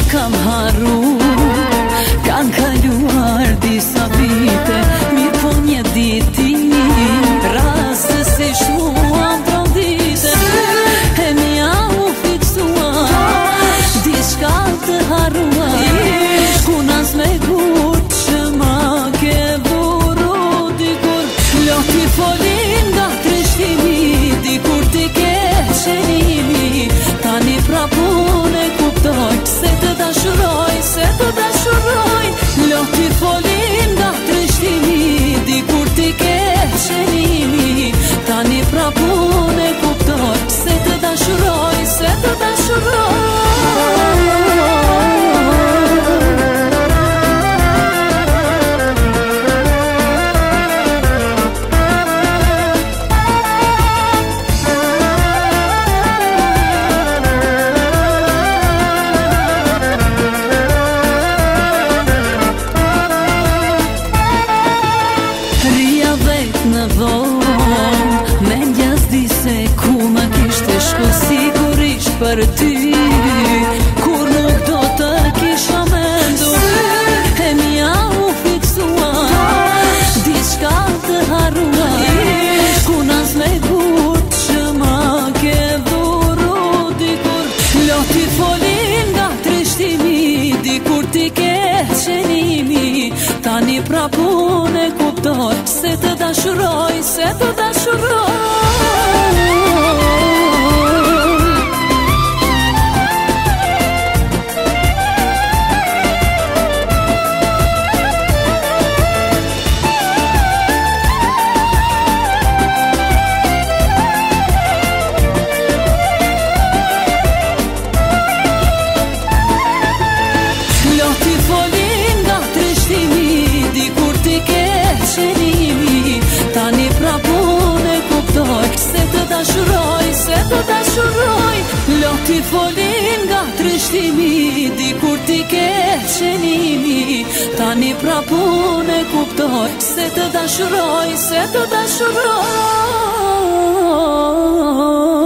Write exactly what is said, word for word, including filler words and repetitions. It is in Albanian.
kam haru, kanë kaluar disa vite, mirë po një diti rastësisht mua m'trondite. E mia u fiksua diçka të harruar, kuna s'me gut që ma ke dhuru dikur. Loti folin nga trishtimi, dikur ti ke qenimi, tani prapun e kuptoj se të dashuroj, se të dashuroj. Loti folin nga trishtimi, dikur ti ke qenimi, tani prapun e kuptoj se të dashuroj, se të dashuroj. Në vonë me njëzdi se ku më kishte shku sigurisht për ty, kur nuk do të kisha mendu. E mia u fiksua diçka të harruar, kuna s'me gut që ma ke dhuru dikur. Loti folin nga trishtimi, dikur ti ke qenimi, tani prapun e kuptoj se të dashuroj, se të dashuroj. Loti folin nga trishtimi, dikur ti ke qenimi, tani prapun e kuptoj se të dashuroj, se të dashuroj. Loti folin nga trishtimi, dikur ti ke qenimi, tani prapun e kuptoj se të dashuroj, se të dashuroj.